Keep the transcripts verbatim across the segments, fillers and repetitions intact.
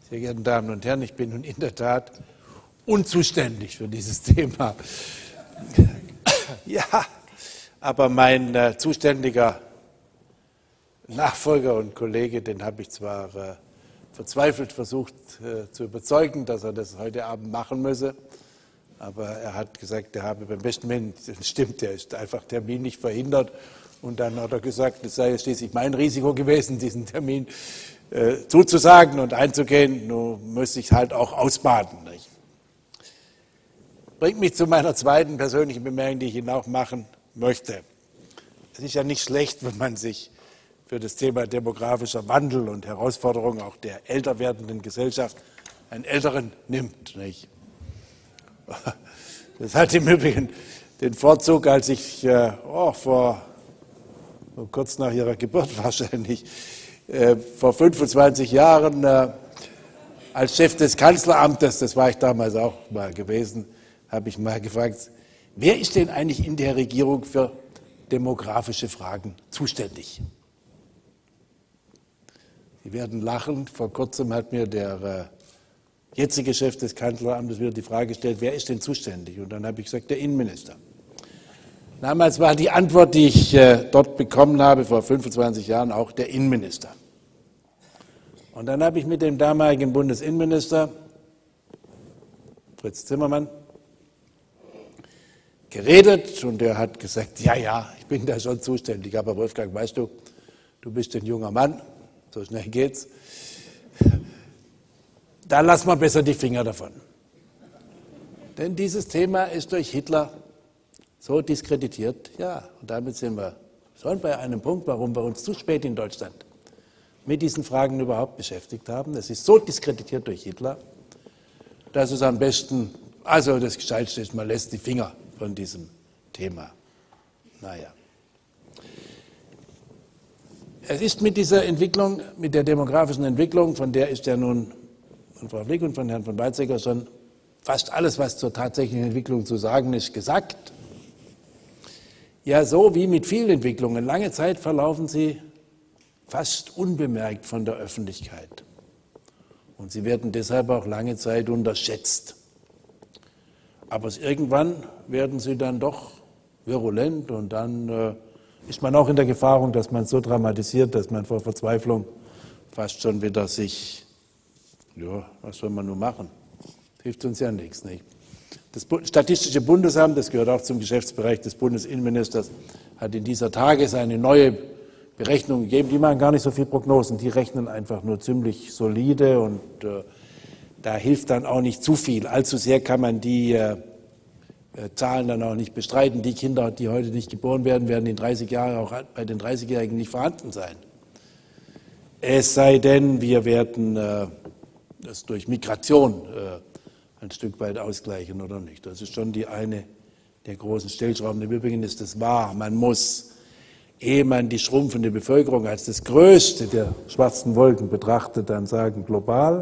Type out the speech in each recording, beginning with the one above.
Sehr geehrte Damen und Herren, ich bin nun in der Tat unzuständig für dieses Thema. Ja, aber mein äh, zuständiger Nachfolger und Kollege, den habe ich zwar äh, verzweifelt versucht äh, zu überzeugen, dass er das heute Abend machen müsse, aber er hat gesagt, er habe beim besten Willen, das stimmt, er ist einfach Termin nicht verhindert. Und dann hat er gesagt, es sei schließlich mein Risiko gewesen, diesen Termin äh, zuzusagen und einzugehen. Nun muss ich halt auch ausbaden. Nicht? Bringt mich zu meiner zweiten persönlichen Bemerkung, die ich Ihnen auch machen möchte. Es ist ja nicht schlecht, wenn man sich für das Thema demografischer Wandel und Herausforderungen auch der älter werdenden Gesellschaft einen Älteren nimmt. Nicht? Das hat im Übrigen den Vorzug, als ich äh, oh, vor kurz nach ihrer Geburt wahrscheinlich, äh, vor fünfundzwanzig Jahren äh, als Chef des Kanzleramtes, das war ich damals auch mal gewesen, habe ich mal gefragt, wer ist denn eigentlich in der Regierung für demografische Fragen zuständig? Sie werden lachen, vor kurzem hat mir der äh, jetzige Chef des Kanzleramtes wieder die Frage gestellt, wer ist denn zuständig? Und dann habe ich gesagt, der Innenminister. Damals war die Antwort, die ich äh, dort bekommen habe, vor fünfundzwanzig Jahren, auch der Innenminister. Und dann habe ich mit dem damaligen Bundesinnenminister, Fritz Zimmermann, geredet und er hat gesagt, ja, ja, ich bin da schon zuständig, aber Wolfgang, weißt du, du bist ein junger Mann, so schnell geht's, da lass mal besser die Finger davon. Denn dieses Thema ist durch Hitler so diskreditiert, ja, und damit sind wir schon bei einem Punkt, warum wir uns zu spät in Deutschland mit diesen Fragen überhaupt beschäftigt haben. Es ist so diskreditiert durch Hitler, dass es am besten, also das Gescheiteste ist, man lässt die Finger von diesem Thema. Naja. Es ist mit dieser Entwicklung, mit der demografischen Entwicklung, von der ist ja nun von Frau Flick und von Herrn von Weizsäcker schon fast alles, was zur tatsächlichen Entwicklung zu sagen ist, gesagt. Ja, so wie mit vielen Entwicklungen. Lange Zeit verlaufen sie fast unbemerkt von der Öffentlichkeit. Und sie werden deshalb auch lange Zeit unterschätzt. Aber irgendwann werden sie dann doch virulent und dann äh, ist man auch in der Gefahr, dass man so dramatisiert, dass man vor Verzweiflung fast schon wieder sich, ja, was soll man nun machen? Hilft uns ja nichts, nicht? Das Statistische Bundesamt, das gehört auch zum Geschäftsbereich des Bundesinnenministers, hat in dieser Tage eine neue Berechnung gegeben. Die machen gar nicht so viel Prognosen, die rechnen einfach nur ziemlich solide und äh, da hilft dann auch nicht zu viel. Allzu sehr kann man die äh, Zahlen dann auch nicht bestreiten. Die Kinder, die heute nicht geboren werden, werden in dreißig Jahren auch bei den dreißigjährigen nicht vorhanden sein. Es sei denn, wir werden äh, das durch Migration äh, ein Stück weit ausgleichen oder nicht. Das ist schon die eine der großen Stellschrauben. Im Übrigen ist es wahr, man muss, ehe man die schrumpfende Bevölkerung als das größte der schwarzen Wolken betrachtet, dann sagen, global,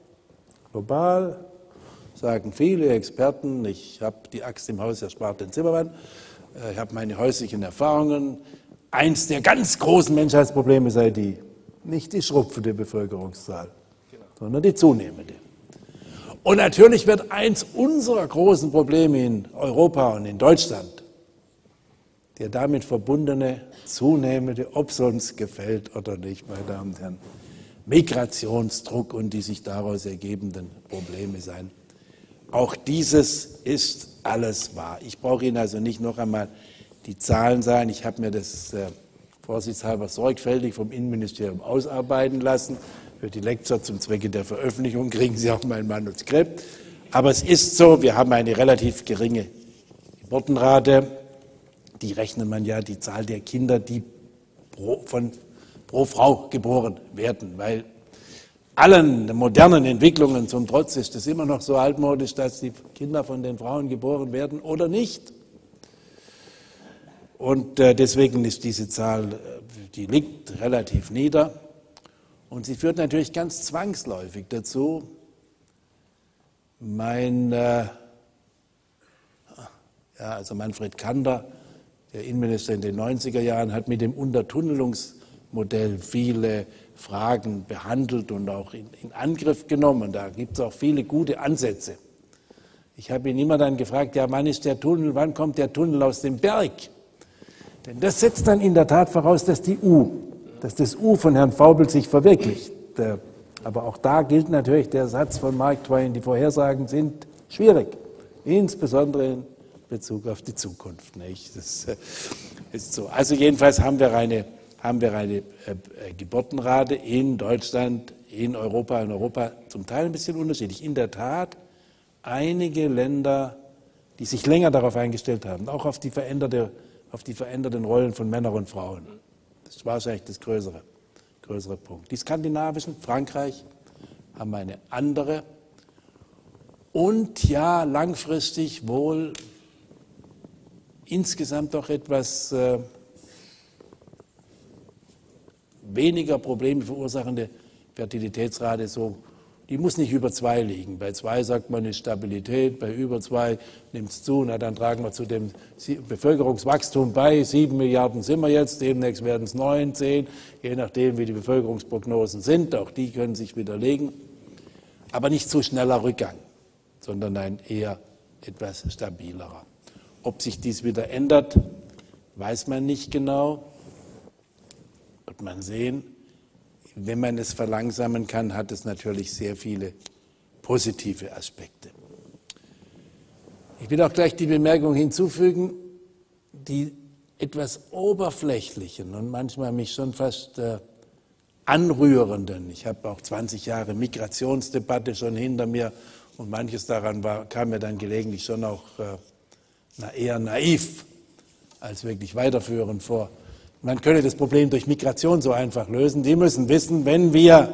global, sagen viele Experten, ich habe die Axt im Haus erspart den Zimmermann, ich habe meine häuslichen Erfahrungen, eins der ganz großen Menschheitsprobleme sei die, nicht die schrumpfende Bevölkerungszahl, sondern die zunehmende. Und natürlich wird eins unserer großen Probleme in Europa und in Deutschland der damit verbundene zunehmende, ob es uns gefällt oder nicht, meine Damen und Herren, Migrationsdruck und die sich daraus ergebenden Probleme sein. Auch dieses ist alles wahr. Ich brauche Ihnen also nicht noch einmal die Zahlen sagen. Ich habe mir das äh, vorsichtshalber sorgfältig vom Innenministerium ausarbeiten lassen. Für die Lecture zum Zwecke der Veröffentlichung kriegen Sie auch mein Manuskript. Aber es ist so, wir haben eine relativ geringe Geburtenrate. Die rechnet man ja, die Zahl der Kinder, die pro, von, pro Frau geboren werden. Weil allen modernen Entwicklungen zum Trotz ist es immer noch so altmodisch, dass die Kinder von den Frauen geboren werden oder nicht. Und äh, deswegen ist diese Zahl, die liegt relativ nieder. Und sie führt natürlich ganz zwangsläufig dazu, mein, äh, ja, also Manfred Kander, der Innenminister in den neunziger Jahren, hat mit dem Untertunnelungsmodell viele Fragen behandelt und auch in, in Angriff genommen. Da gibt es auch viele gute Ansätze. Ich habe ihn immer dann gefragt, ja, wann ist der Tunnel, wann kommt der Tunnel aus dem Berg? Denn das setzt dann in der Tat voraus, dass die U, dass das U von Herrn Vaubel sich verwirklicht. Aber auch da gilt natürlich der Satz von Mark Twain, die Vorhersagen sind schwierig, insbesondere in Bezug auf die Zukunft. Nicht? Das ist so. Also jedenfalls haben wir eine, haben wir eine Geburtenrate in Deutschland, in Europa, in Europa zum Teil ein bisschen unterschiedlich. In der Tat einige Länder, die sich länger darauf eingestellt haben, auch auf die, veränderte, auf die veränderten Rollen von Männern und Frauen. Das ist wahrscheinlich das größere, größere Punkt. Die skandinavischen, Frankreich, haben eine andere und ja, langfristig wohl insgesamt doch etwas äh, weniger Probleme verursachende Fertilitätsrate, so, die muss nicht über zwei liegen. Bei zwei sagt man, ist Stabilität, bei über zwei nimmt es zu. Na, dann tragen wir zu dem Bevölkerungswachstum bei. Sieben Milliarden sind wir jetzt, demnächst werden es neun, zehn, je nachdem, wie die Bevölkerungsprognosen sind. Auch die können sich widerlegen. Aber nicht so schneller Rückgang, sondern ein eher etwas stabilerer. Ob sich dies wieder ändert, weiß man nicht genau. Wird man sehen. Wenn man es verlangsamen kann, hat es natürlich sehr viele positive Aspekte. Ich will auch gleich die Bemerkung hinzufügen, die etwas oberflächlichen und manchmal mich schon fast äh, anrührenden. Ich habe auch zwanzig Jahre Migrationsdebatte schon hinter mir und manches daran war, kam mir dann gelegentlich schon auch äh, na, eher naiv als wirklich weiterführend vor. Man könne das Problem durch Migration so einfach lösen. Die müssen wissen, wenn wir,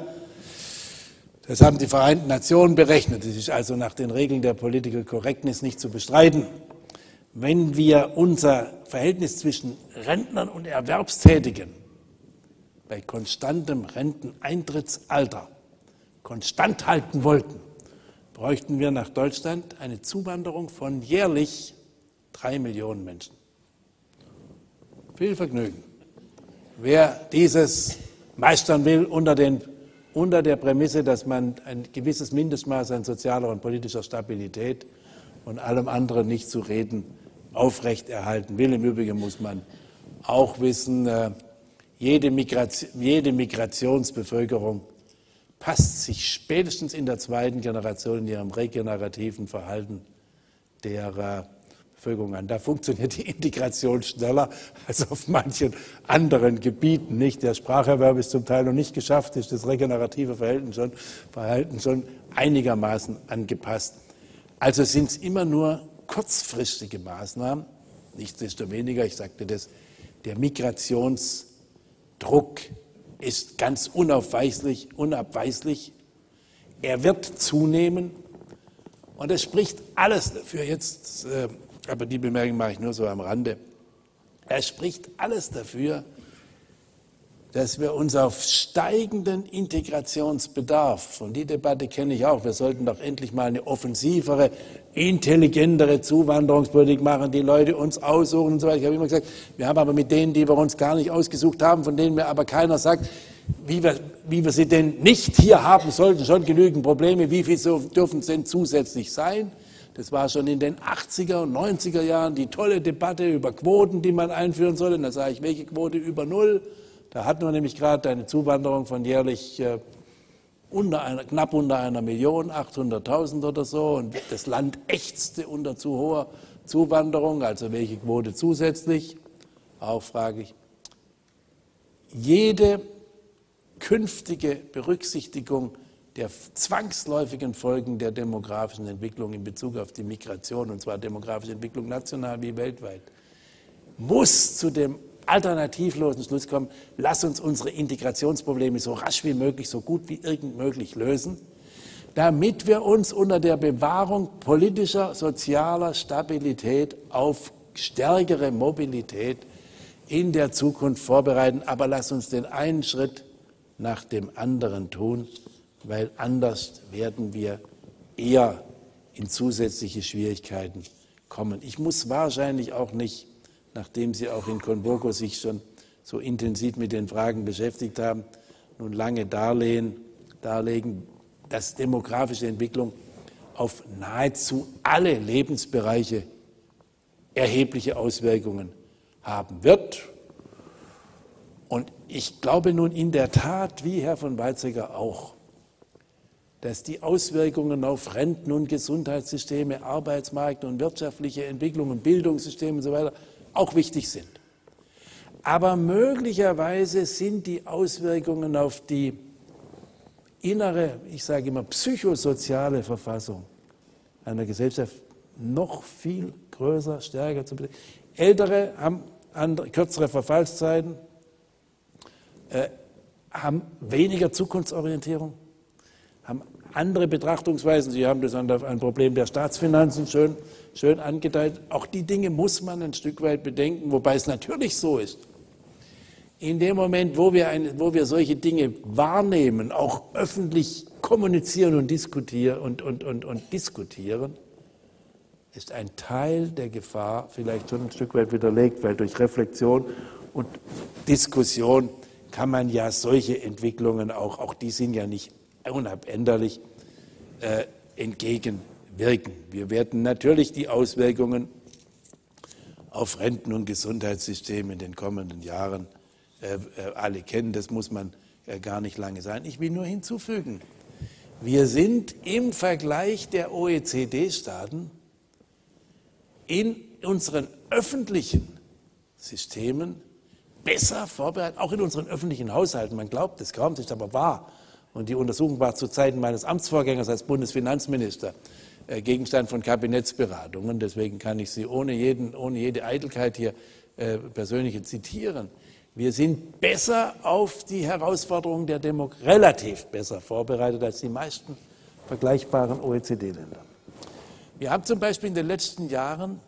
das haben die Vereinten Nationen berechnet, das ist also nach den Regeln der Political Correctness nicht zu bestreiten, wenn wir unser Verhältnis zwischen Rentnern und Erwerbstätigen bei konstantem Renteneintrittsalter konstant halten wollten, bräuchten wir nach Deutschland eine Zuwanderung von jährlich drei Millionen Menschen. Viel Vergnügen. Wer dieses meistern will unter, den, unter der Prämisse, dass man ein gewisses Mindestmaß an sozialer und politischer Stabilität und allem anderen nicht zu reden aufrechterhalten will. Im Übrigen muss man auch wissen, jede, Migration, jede Migrationsbevölkerung passt sich spätestens in der zweiten Generation in ihrem regenerativen Verhalten der Bevölkerung an. Da funktioniert die Integration schneller als auf manchen anderen Gebieten nicht. Der Spracherwerb ist zum Teil noch nicht geschafft, ist das regenerative Verhalten schon, Verhalten schon einigermaßen angepasst. Also sind es immer nur kurzfristige Maßnahmen. Nichtsdestoweniger, ich sagte das, der Migrationsdruck ist ganz unaufweislich, unabweislich. Er wird zunehmen und es spricht alles dafür. Jetzt äh, aber die Bemerkung mache ich nur so am Rande. Es spricht alles dafür, dass wir uns auf steigenden Integrationsbedarf, und die Debatte kenne ich auch, wir sollten doch endlich mal eine offensivere, intelligentere Zuwanderungspolitik machen, die Leute uns aussuchen und so weiter. Ich habe immer gesagt, wir haben aber mit denen, die wir uns gar nicht ausgesucht haben, von denen mir aber keiner sagt, wie wir, wie wir sie denn nicht hier haben sollten, schon genügend Probleme, wie viel so dürfen es denn zusätzlich sein? Das war schon in den achtziger und neunziger Jahren die tolle Debatte über Quoten, die man einführen sollte. Und da sage ich, welche Quote über Null? Da hatten wir nämlich gerade eine Zuwanderung von jährlich äh, unter einer, knapp unter einer Million, achthunderttausend oder so. Und das Land ächzte unter zu hoher Zuwanderung. Also welche Quote zusätzlich? Auch frage ich. Jede künftige Berücksichtigung der zwangsläufigen Folgen der demografischen Entwicklung in Bezug auf die Migration, und zwar demografische Entwicklung national wie weltweit, muss zu dem alternativlosen Schluss kommen, lass uns unsere Integrationsprobleme so rasch wie möglich, so gut wie irgend möglich lösen, damit wir uns unter der Bewahrung politischer, sozialer Stabilität auf stärkere Mobilität in der Zukunft vorbereiten. Aber lass uns den einen Schritt nach dem anderen tun, weil anders werden wir eher in zusätzliche Schwierigkeiten kommen. Ich muss wahrscheinlich auch nicht, nachdem Sie auch in Convoco sich schon so intensiv mit den Fragen beschäftigt haben, nun lange darlegen, darlegen, dass demografische Entwicklung auf nahezu alle Lebensbereiche erhebliche Auswirkungen haben wird. Und ich glaube nun in der Tat, wie Herr von Weizsäcker auch, dass die Auswirkungen auf Renten- und Gesundheitssysteme, Arbeitsmarkt und wirtschaftliche Entwicklungen, Bildungssysteme und so weiter auch wichtig sind. Aber möglicherweise sind die Auswirkungen auf die innere, ich sage immer psychosoziale Verfassung einer Gesellschaft noch viel größer, stärker zu bedenken. Ältere haben andere, kürzere Verfallszeiten, äh, haben weniger Zukunftsorientierung, haben andere Betrachtungsweisen. Sie haben das an ein Problem der Staatsfinanzen schön, schön angedeutet. Auch die Dinge muss man ein Stück weit bedenken, wobei es natürlich so ist. In dem Moment, wo wir, ein, wo wir solche Dinge wahrnehmen, auch öffentlich kommunizieren und diskutieren, und, und, und, und diskutieren, ist ein Teil der Gefahr vielleicht schon ein Stück weit widerlegt, weil durch Reflexion und Diskussion kann man ja solche Entwicklungen auch, auch die sind ja nicht unabänderlich, äh, entgegenwirken. Wir werden natürlich die Auswirkungen auf Renten- und Gesundheitssysteme in den kommenden Jahren äh, alle kennen. Das muss man äh, gar nicht lange sagen. Ich will nur hinzufügen, wir sind im Vergleich der O E C D-Staaten in unseren öffentlichen Systemen besser vorbereitet, auch in unseren öffentlichen Haushalten. Man glaubt es kaum, das ist aber wahr. Und die Untersuchung war zu Zeiten meines Amtsvorgängers als Bundesfinanzminister äh, Gegenstand von Kabinettsberatungen. Deswegen kann ich Sie ohne, jeden, ohne jede Eitelkeit hier äh, persönlich zitieren. Wir sind besser auf die Herausforderungen der Demokratie, relativ besser vorbereitet als die meisten vergleichbaren O E C D-Länder. Wir haben zum Beispiel in den letzten Jahren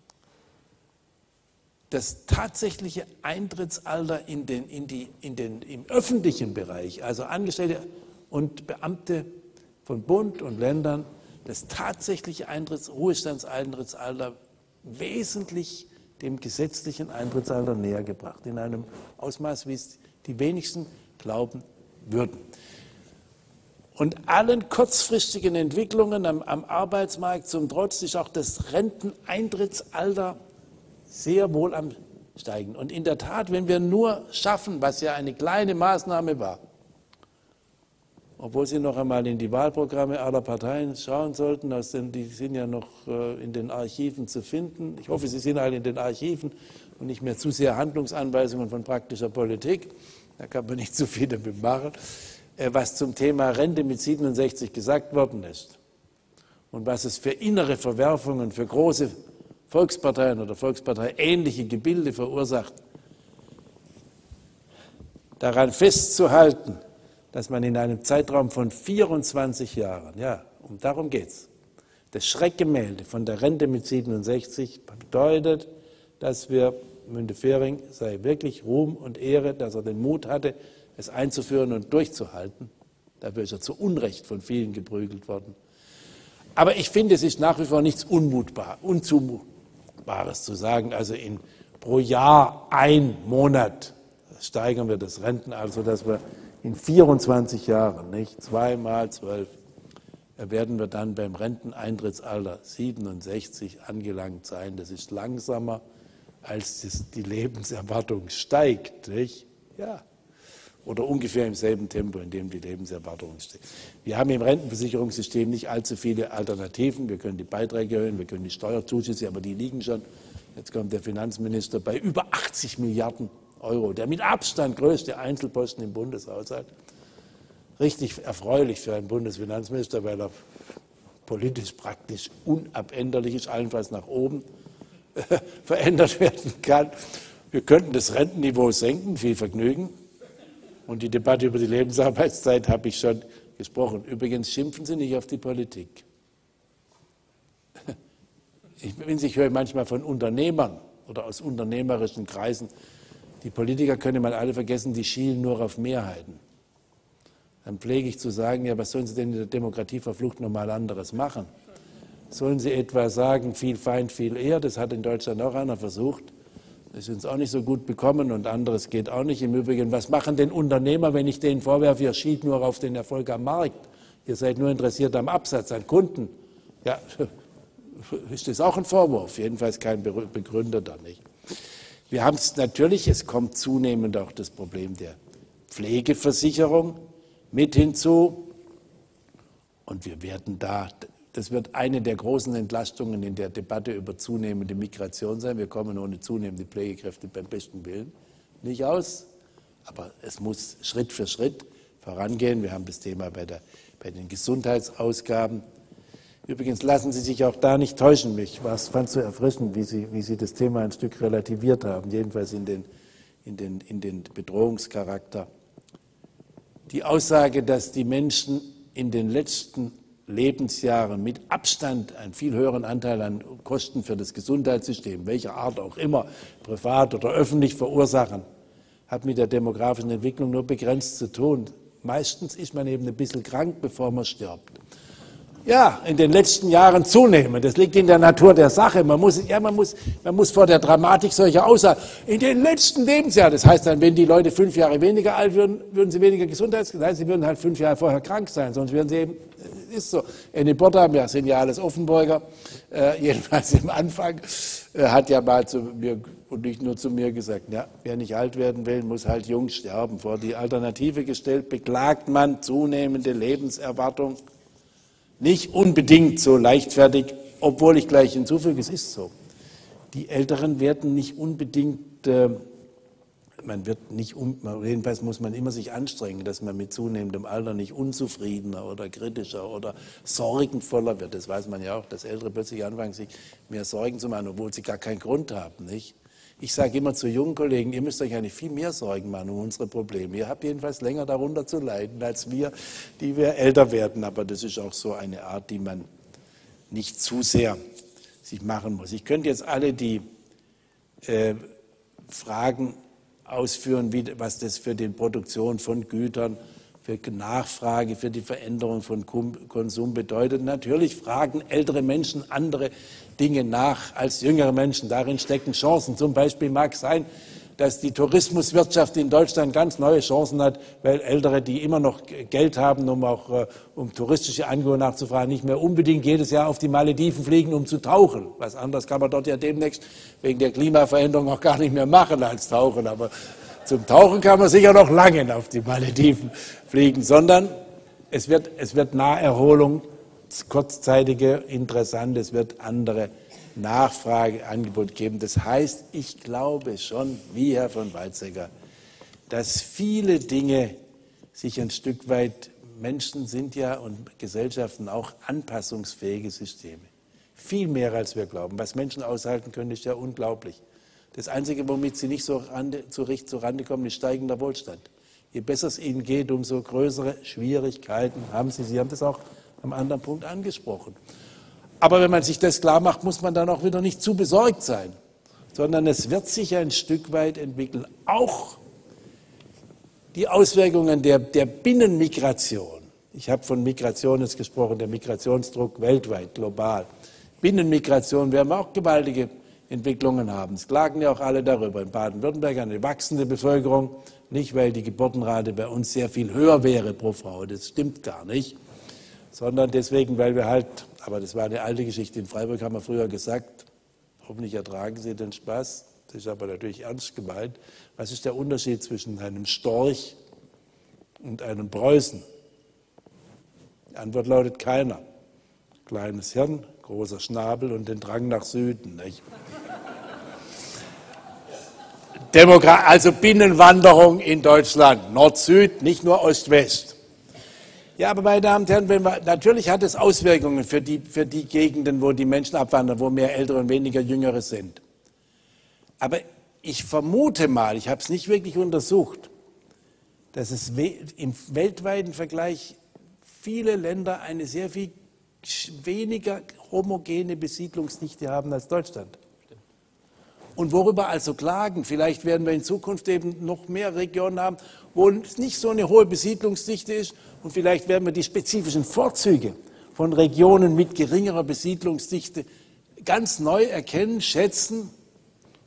das tatsächliche Eintrittsalter in den, in die, in den, im öffentlichen Bereich, also Angestellte und Beamte von Bund und Ländern, das tatsächliche Eintritts-, Ruhestandseintrittsalter wesentlich dem gesetzlichen Eintrittsalter näher gebracht, in einem Ausmaß, wie es die wenigsten glauben würden. Und allen kurzfristigen Entwicklungen am, am Arbeitsmarkt zum Trotz ist auch das Renteneintrittsalter sehr wohl am Steigen. Und in der Tat, wenn wir nur schaffen, was ja eine kleine Maßnahme war, obwohl Sie noch einmal in die Wahlprogramme aller Parteien schauen sollten, die sind ja noch in den Archiven zu finden. Ich hoffe, Sie sind alle in den Archiven und nicht mehr zu sehr Handlungsanweisungen von praktischer Politik. Da kann man nicht zu viel damit machen, was zum Thema Rente mit siebenundsechzig gesagt worden ist und was es für innere Verwerfungen, für große Volksparteien oder Volkspartei-ähnliche Gebilde verursacht. Daran festzuhalten, dass man in einem Zeitraum von vierundzwanzig Jahren, ja, um darum geht es, das Schreckgemälde von der Rente mit siebenundsechzig bedeutet, dass wir, Müntefering sei wirklich Ruhm und Ehre, dass er den Mut hatte, es einzuführen und durchzuhalten. Dafür ist er zu Unrecht von vielen geprügelt worden. Aber ich finde, es ist nach wie vor nichts unmutbar, Unzumutbares zu sagen, also in pro Jahr ein Monat steigern wir das Rentenalter, sodass wir in vierundzwanzig Jahren, nicht zweimal zwölf, werden wir dann beim Renteneintrittsalter siebenundsechzig angelangt sein. Das ist langsamer, als das, die Lebenserwartung steigt, nicht? Ja. Oder ungefähr im selben Tempo, in dem die Lebenserwartung steigt. Wir haben im Rentenversicherungssystem nicht allzu viele Alternativen. Wir können die Beiträge erhöhen, wir können die Steuerzuschüsse, aber die liegen schon, jetzt kommt der Finanzminister, bei über achtzig Milliarden Euro, der mit Abstand größte Einzelposten im Bundeshaushalt. Richtig erfreulich für einen Bundesfinanzminister, weil er politisch praktisch unabänderlich ist, allenfalls nach oben äh, verändert werden kann. Wir könnten das Rentenniveau senken, viel Vergnügen. Und die Debatte über die Lebensarbeitszeit habe ich schon gesprochen. Übrigens schimpfen Sie nicht auf die Politik. Ich, ich höre manchmal von Unternehmern oder aus unternehmerischen Kreisen, die Politiker können man alle vergessen, die schielen nur auf Mehrheiten. Dann pflege ich zu sagen, ja, was sollen Sie denn in der Demokratieverflucht noch mal anderes machen? Sollen Sie etwa sagen, viel Feind, viel eher? Das hat in Deutschland auch einer versucht. Das ist uns auch nicht so gut bekommen und anderes geht auch nicht. Im Übrigen, was machen denn Unternehmer, wenn ich denen vorwerfe, ihr schielt nur auf den Erfolg am Markt? Ihr seid nur interessiert am Absatz, an Kunden. Ja, ist das auch ein Vorwurf? Jedenfalls kein begründeter, nicht? Wir haben es natürlich, es kommt zunehmend auch das Problem der Pflegeversicherung mit hinzu. Und wir werden da, das wird eine der großen Entlastungen in der Debatte über zunehmende Migration sein. Wir kommen ohne zunehmende Pflegekräfte beim besten Willen nicht aus. Aber es muss Schritt für Schritt vorangehen. Wir haben das Thema bei, der, bei den Gesundheitsausgaben. Übrigens lassen Sie sich auch da nicht täuschen. Ich fand es so erfrischend, wie Sie, wie Sie das Thema ein Stück relativiert haben, jedenfalls in den, in, den, in den Bedrohungscharakter. Die Aussage, dass die Menschen in den letzten Lebensjahren mit Abstand einen viel höheren Anteil an Kosten für das Gesundheitssystem, welcher Art auch immer, privat oder öffentlich verursachen, hat mit der demografischen Entwicklung nur begrenzt zu tun. Meistens ist man eben ein bisschen krank, bevor man stirbt. Ja, in den letzten Jahren zunehmend. Das liegt in der Natur der Sache. Man muss, ja, man muss, man muss vor der Dramatik solcher Aussagen. In den letzten Lebensjahren, das heißt dann, wenn die Leute fünf Jahre weniger alt würden, würden sie weniger Gesundheits, nein, sie würden halt fünf Jahre vorher krank sein, sonst würden sie eben, ist so. Enne Porta, wir sind ja alles Offenburger, äh, jedenfalls im Anfang, äh, hat ja mal zu mir, und nicht nur zu mir gesagt, ja, wer nicht alt werden will, muss halt jung sterben. Vor die Alternative gestellt, beklagt man zunehmende Lebenserwartung. Nicht unbedingt so leichtfertig, obwohl ich gleich hinzufüge, es ist so. Die Älteren werden nicht unbedingt, äh, man wird nicht, um, jedenfalls muss man immer sich anstrengen, dass man mit zunehmendem Alter nicht unzufriedener oder kritischer oder sorgenvoller wird. Das weiß man ja auch, dass Ältere plötzlich anfangen, sich mehr Sorgen zu machen, obwohl sie gar keinen Grund haben, nicht? Ich sage immer zu jungen Kollegen, ihr müsst euch eigentlich viel mehr Sorgen machen um unsere Probleme. Ihr habt jedenfalls länger darunter zu leiden als wir, die wir älter werden. Aber das ist auch so eine Art, die man nicht zu sehr sich machen muss. Ich könnte jetzt alle die äh, Fragen ausführen, wie, was das für die Produktion von Gütern, für Nachfrage, für die Veränderung von Konsum bedeutet. Natürlich fragen ältere Menschen andere Dinge nach als jüngere Menschen. Darin stecken Chancen. Zum Beispiel mag es sein, dass die Tourismuswirtschaft in Deutschland ganz neue Chancen hat, weil Ältere, die immer noch Geld haben, um auch äh, um touristische Angebote nachzufragen, nicht mehr unbedingt jedes Jahr auf die Malediven fliegen, um zu tauchen. Was anderes kann man dort ja demnächst wegen der Klimaveränderung auch gar nicht mehr machen als tauchen. Aber zum Tauchen kann man sicher noch lange auf die Malediven fliegen, sondern es wird, es wird Naherholung, kurzzeitige, interessante, es wird andere Nachfrageangebot geben. Das heißt, ich glaube schon, wie Herr von Weizsäcker, dass viele Dinge sich ein Stück weit, Menschen sind ja und Gesellschaften auch anpassungsfähige Systeme. Viel mehr, als wir glauben. Was Menschen aushalten können, ist ja unglaublich. Das Einzige, womit sie nicht so rande, zurecht zurande kommen, ist steigender Wohlstand. Je besser es ihnen geht, umso größere Schwierigkeiten haben sie. Sie haben das auch am anderen Punkt angesprochen. Aber wenn man sich das klar macht, muss man dann auch wieder nicht zu besorgt sein, sondern es wird sich ein Stück weit entwickeln. Auch die Auswirkungen der, der Binnenmigration. Ich habe von Migration jetzt gesprochen, der Migrationsdruck weltweit, global. Binnenmigration werden wir auch gewaltige Entwicklungen haben. Es klagen ja auch alle darüber. In Baden-Württemberg eine wachsende Bevölkerung, nicht weil die Geburtenrate bei uns sehr viel höher wäre pro Frau, das stimmt gar nicht, sondern deswegen, weil wir halt, aber das war eine alte Geschichte, in Freiburg haben wir früher gesagt, hoffentlich ertragen Sie den Spaß, das ist aber natürlich ernst gemeint, was ist der Unterschied zwischen einem Storch und einem Preußen? Die Antwort lautet keiner. Kleines Hirn, großer Schnabel und den Drang nach Süden. Nicht? Demokrat, also Binnenwanderung in Deutschland, Nord-Süd, nicht nur Ost-West. Ja, aber meine Damen und Herren, wenn wir, natürlich hat es Auswirkungen für die, für die Gegenden, wo die Menschen abwandern, wo mehr Ältere und weniger Jüngere sind. Aber ich vermute mal, ich habe es nicht wirklich untersucht, dass es im weltweiten Vergleich viele Länder eine sehr viel weniger homogene Besiedlungsdichte haben als Deutschland. Und worüber also klagen? Vielleicht werden wir in Zukunft eben noch mehr Regionen haben, wo es nicht so eine hohe Besiedlungsdichte ist. Und vielleicht werden wir die spezifischen Vorzüge von Regionen mit geringerer Besiedlungsdichte ganz neu erkennen, schätzen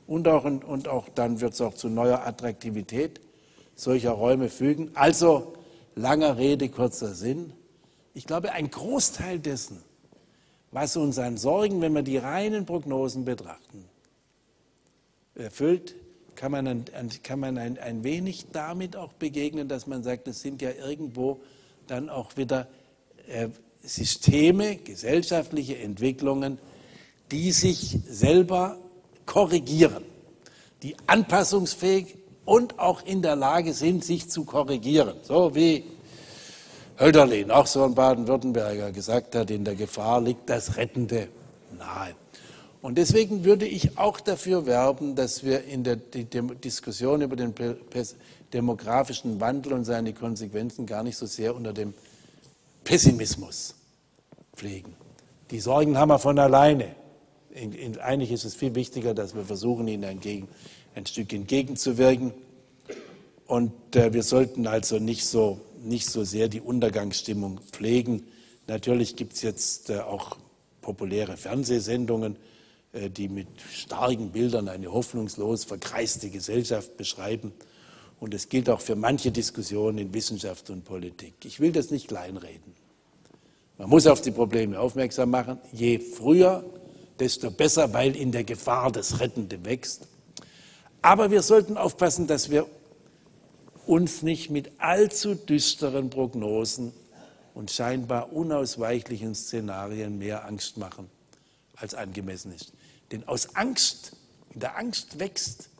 und auch, und auch dann wird es auch zu neuer Attraktivität solcher Räume fügen. Also langer Rede, kurzer Sinn. Ich glaube, ein Großteil dessen, was uns an Sorgen, wenn wir die reinen Prognosen betrachten, erfüllt, kann man, ein, kann man ein, ein wenig damit auch begegnen, dass man sagt, es sind ja irgendwo dann auch wieder äh, Systeme, gesellschaftliche Entwicklungen, die sich selber korrigieren, die anpassungsfähig und auch in der Lage sind, sich zu korrigieren. So wie Hölderlin, auch so ein Baden-Württemberger, gesagt hat, in der Gefahr liegt das Rettende nahe. Und deswegen würde ich auch dafür werben, dass wir in der Diskussion über den demografischen Wandel und seine Konsequenzen gar nicht so sehr unter dem Pessimismus pflegen. Die Sorgen haben wir von alleine. Eigentlich ist es viel wichtiger, dass wir versuchen, ihnen entgegen, ein Stück entgegenzuwirken. Und äh, wir sollten also nicht so, nicht so sehr die Untergangsstimmung pflegen. Natürlich gibt es jetzt äh, auch populäre Fernsehsendungen, äh, die mit starken Bildern eine hoffnungslos verkreiste Gesellschaft beschreiben. Und es gilt auch für manche Diskussionen in Wissenschaft und Politik. Ich will das nicht kleinreden. Man muss auf die Probleme aufmerksam machen. Je früher, desto besser, weil in der Gefahr das Rettende wächst. Aber wir sollten aufpassen, dass wir uns nicht mit allzu düsteren Prognosen und scheinbar unausweichlichen Szenarien mehr Angst machen, als angemessen ist. Denn aus Angst, in der Angst wächst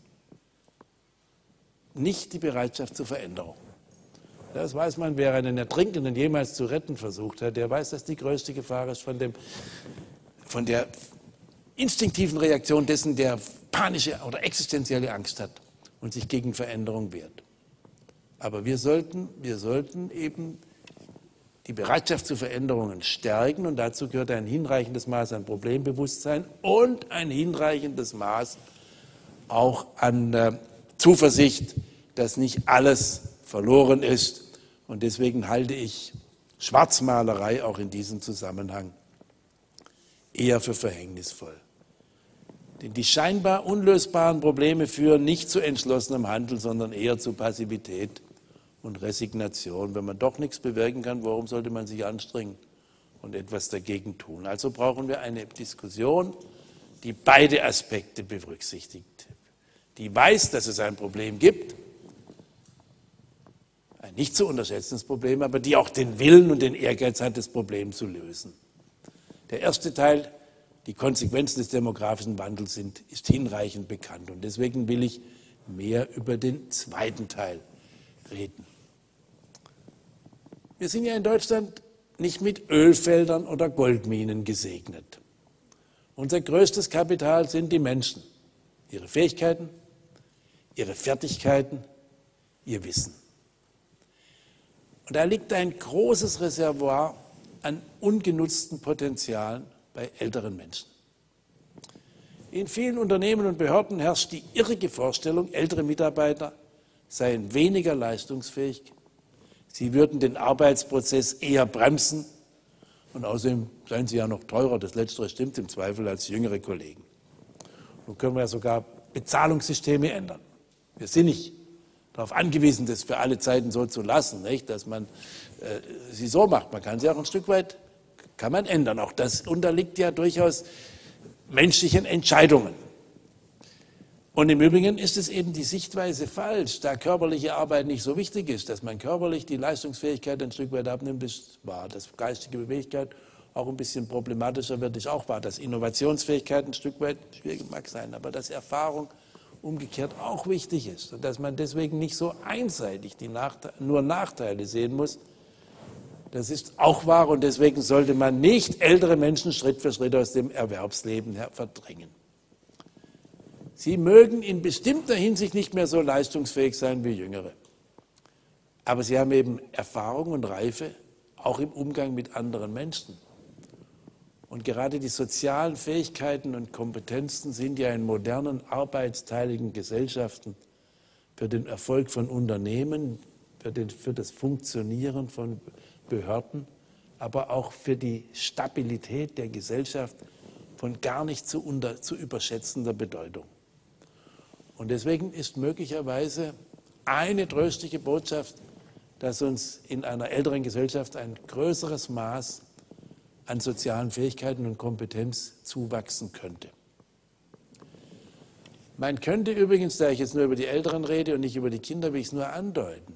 nicht die Bereitschaft zur Veränderung. Das weiß man, wer einen Ertrinkenden jemals zu retten versucht hat, der weiß, dass die größte Gefahr ist von, dem, von der instinktiven Reaktion dessen, der panische oder existenzielle Angst hat und sich gegen Veränderung wehrt. Aber wir sollten, wir sollten eben die Bereitschaft zu Veränderungen stärken und dazu gehört ein hinreichendes Maß an Problembewusstsein und ein hinreichendes Maß auch an äh, Zuversicht, dass nicht alles verloren ist. Und deswegen halte ich Schwarzmalerei auch in diesem Zusammenhang eher für verhängnisvoll. Denn die scheinbar unlösbaren Probleme führen nicht zu entschlossenem Handeln, sondern eher zu Passivität und Resignation. Wenn man doch nichts bewirken kann, warum sollte man sich anstrengen und etwas dagegen tun? Also brauchen wir eine Diskussion, die beide Aspekte berücksichtigt, die weiß, dass es ein Problem gibt, ein nicht zu unterschätzendes Problem, aber die auch den Willen und den Ehrgeiz hat, das Problem zu lösen. Der erste Teil, die Konsequenzen des demografischen Wandels sind, ist hinreichend bekannt. Und deswegen will ich mehr über den zweiten Teil reden. Wir sind ja in Deutschland nicht mit Ölfeldern oder Goldminen gesegnet. Unser größtes Kapital sind die Menschen, ihre Fähigkeiten, ihre Fertigkeiten, ihr Wissen. Und da liegt ein großes Reservoir an ungenutzten Potenzialen bei älteren Menschen. In vielen Unternehmen und Behörden herrscht die irrige Vorstellung, ältere Mitarbeiter seien weniger leistungsfähig, sie würden den Arbeitsprozess eher bremsen und außerdem seien sie ja noch teurer, das Letztere stimmt im Zweifel, als jüngere Kollegen. Nun können wir ja sogar Bezahlungssysteme ändern. Wir sind nicht darauf angewiesen, das für alle Zeiten so zu lassen, nicht? Dass man äh, sie so macht. Man kann sie auch ein Stück weit kann man ändern. Auch das unterliegt ja durchaus menschlichen Entscheidungen. Und im Übrigen ist es eben die Sichtweise falsch, da körperliche Arbeit nicht so wichtig ist, dass man körperlich die Leistungsfähigkeit ein Stück weit abnimmt, ist wahr. Dass geistige Beweglichkeit auch ein bisschen problematischer wird, ist auch wahr. Dass Innovationsfähigkeit ein Stück weit schwierig mag sein, aber dass Erfahrung umgekehrt auch wichtig ist und dass man deswegen nicht so einseitig die Nachteile, nur Nachteile sehen muss, das ist auch wahr und deswegen sollte man nicht ältere Menschen Schritt für Schritt aus dem Erwerbsleben verdrängen. Sie mögen in bestimmter Hinsicht nicht mehr so leistungsfähig sein wie Jüngere, aber sie haben eben Erfahrung und Reife auch im Umgang mit anderen Menschen. Und gerade die sozialen Fähigkeiten und Kompetenzen sind ja in modernen, arbeitsteiligen Gesellschaften für den Erfolg von Unternehmen, für, den, für das Funktionieren von Behörden, aber auch für die Stabilität der Gesellschaft von gar nicht zu, unter, zu überschätzender Bedeutung. Und deswegen ist möglicherweise eine tröstliche Botschaft, dass uns in einer älteren Gesellschaft ein größeres Maß an sozialen Fähigkeiten und Kompetenz zuwachsen könnte. Man könnte übrigens, da ich jetzt nur über die Älteren rede und nicht über die Kinder, will ich es nur andeuten.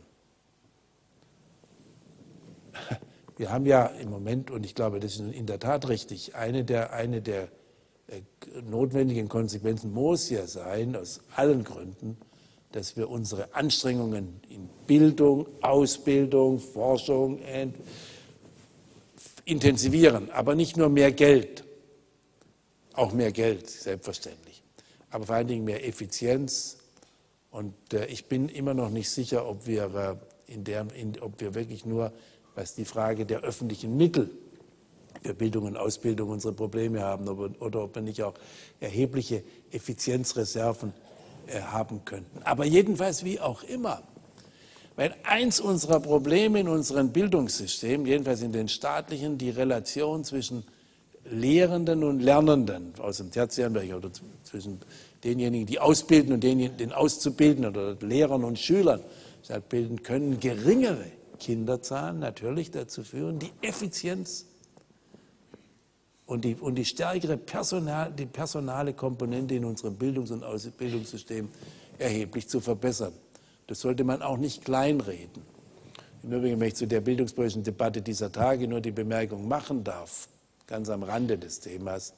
Wir haben ja im Moment, und ich glaube, das ist in der Tat richtig, eine der, eine der äh, notwendigen Konsequenzen muss ja sein, aus allen Gründen, dass wir unsere Anstrengungen in Bildung, Ausbildung, Forschung and, intensivieren. Aber nicht nur mehr Geld, auch mehr Geld, selbstverständlich. Aber vor allen Dingen mehr Effizienz. Und äh, ich bin immer noch nicht sicher, ob wir, äh, in der, in, ob wir wirklich nur, was die Frage der öffentlichen Mittel für Bildung und Ausbildung unsere Probleme haben, ob, oder ob wir nicht auch erhebliche Effizienzreserven äh, haben könnten. Aber jedenfalls wie auch immer. Weil eins unserer Probleme in unserem Bildungssystem, jedenfalls in den staatlichen, die Relation zwischen Lehrenden und Lernenden aus dem tertiären Bereich oder zwischen denjenigen, die ausbilden und denjenigen, den Auszubildenden oder Lehrern und Schülern bilden, können geringere Kinderzahlen natürlich dazu führen, die Effizienz und die, und die stärkere Personal, die personale Komponente in unserem Bildungs- und Ausbildungssystem erheblich zu verbessern. Das sollte man auch nicht kleinreden. Im Übrigen, wenn ich zu der bildungspolitischen Debatte dieser Tage nur die Bemerkung machen darf, ganz am Rande des Themas,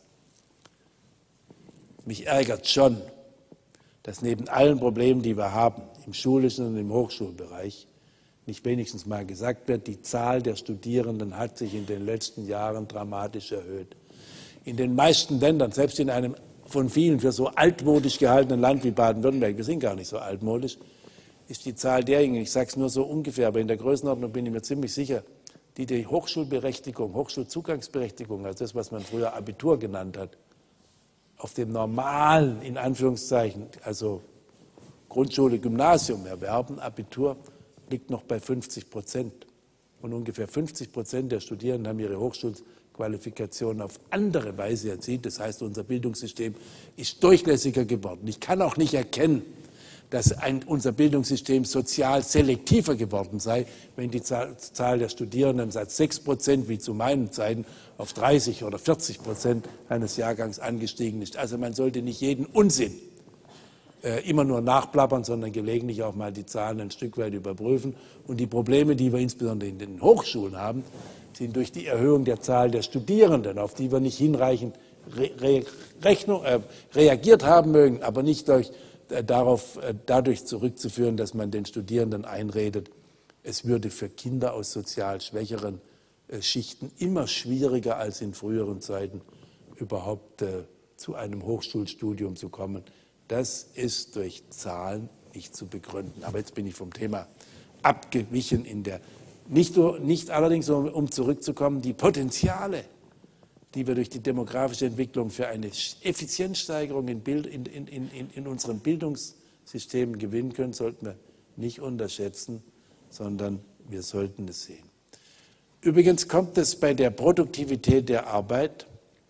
mich ärgert schon, dass neben allen Problemen, die wir haben, im schulischen und im Hochschulbereich, nicht wenigstens mal gesagt wird, die Zahl der Studierenden hat sich in den letzten Jahren dramatisch erhöht. In den meisten Ländern, selbst in einem von vielen für so altmodisch gehaltenen Land wie Baden-Württemberg, wir sind gar nicht so altmodisch, ist die Zahl derjenigen, ich sage es nur so ungefähr, aber in der Größenordnung bin ich mir ziemlich sicher, die die Hochschulberechtigung, Hochschulzugangsberechtigung, also das, was man früher Abitur genannt hat, auf dem normalen, in Anführungszeichen, also Grundschule, Gymnasium erwerben, Abitur, liegt noch bei fünfzig Prozent. Und ungefähr fünfzig Prozent der Studierenden haben ihre Hochschulqualifikation auf andere Weise erzielt. Das heißt, unser Bildungssystem ist durchlässiger geworden. Ich kann auch nicht erkennen, dass ein, unser Bildungssystem sozial selektiver geworden sei, wenn die Zahl, Zahl der Studierenden seit sechs Prozent, wie zu meinen Zeiten, auf dreißig oder vierzig Prozent eines Jahrgangs angestiegen ist. Also man sollte nicht jeden Unsinn äh, immer nur nachplappern, sondern gelegentlich auch mal die Zahlen ein Stück weit überprüfen. Und die Probleme, die wir insbesondere in den Hochschulen haben, sind durch die Erhöhung der Zahl der Studierenden, auf die wir nicht hinreichend re re Rechnung, äh, reagiert haben mögen, aber nicht durch darauf dadurch zurückzuführen, dass man den Studierenden einredet, es würde für Kinder aus sozial schwächeren Schichten immer schwieriger als in früheren Zeiten überhaupt zu einem Hochschulstudium zu kommen. Das ist durch Zahlen nicht zu begründen. Aber jetzt bin ich vom Thema abgewichen in der, nicht, nur, nicht allerdings, um, um zurückzukommen, die Potenziale, die wir durch die demografische Entwicklung für eine Effizienzsteigerung in, Bild, in, in, in, in unseren Bildungssystemen gewinnen können, sollten wir nicht unterschätzen, sondern wir sollten es sehen. Übrigens kommt es bei der Produktivität der Arbeit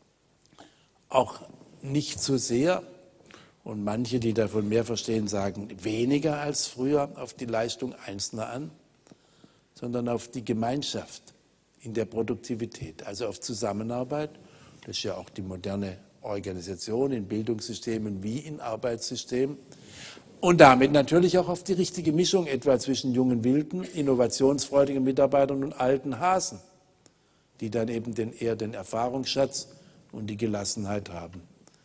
auch nicht so sehr, und manche, die davon mehr verstehen, sagen weniger als früher auf die Leistung Einzelner an, sondern auf die Gemeinschaft in der Produktivität, also auf Zusammenarbeit. Das ist ja auch die moderne Organisation in Bildungssystemen wie in Arbeitssystemen. Und damit natürlich auch auf die richtige Mischung etwa zwischen jungen Wilden, innovationsfreudigen Mitarbeitern und alten Hasen, die dann eben den, eher den Erfahrungsschatz und die Gelassenheit haben.